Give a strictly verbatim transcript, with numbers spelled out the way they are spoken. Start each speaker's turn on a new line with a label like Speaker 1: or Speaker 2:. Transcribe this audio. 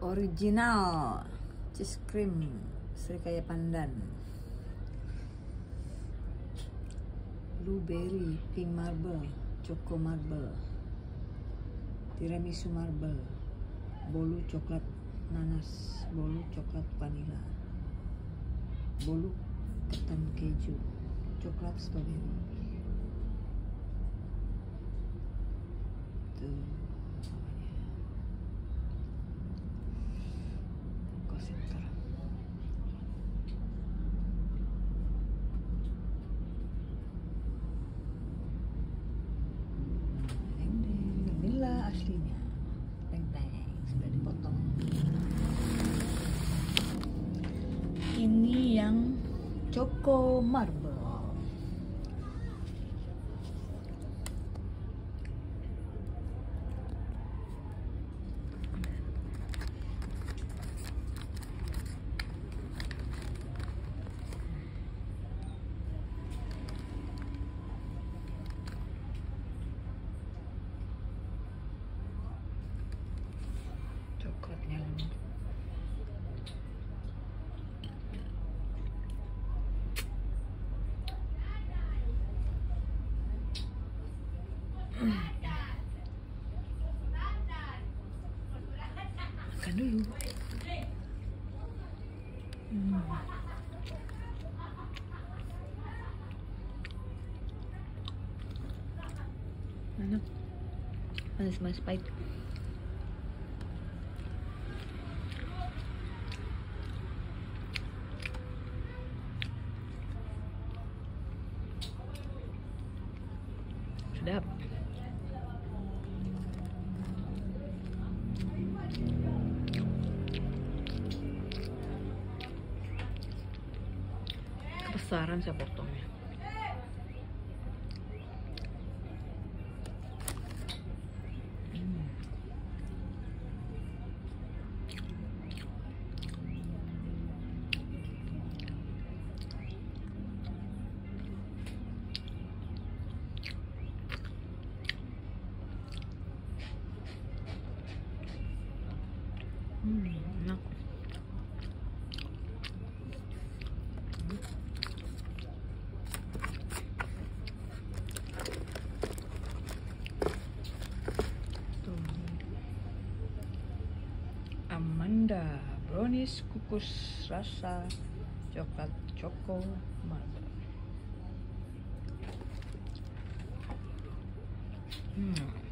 Speaker 1: Original cheese cream Srikaya Pandan, blueberry, pink marble, choco marble, tiramisu marble, bolu coklat nanas, bolu coklat vanilla, bolu ketan keju, coklat strawberry. Tuh namanya. Center. Ini vanilla aslinya, teng-teng sudah dipotong. Ini yang choco marble. Coklatnya lembut. Makan dulu. Hmm. Enak, manis-manis pahit. Sedap. Kebesaran saya potongnya. Hmm. Hmm, enak. Tuh. Amanda brownies kukus rasa coklat choco marble. Hmm.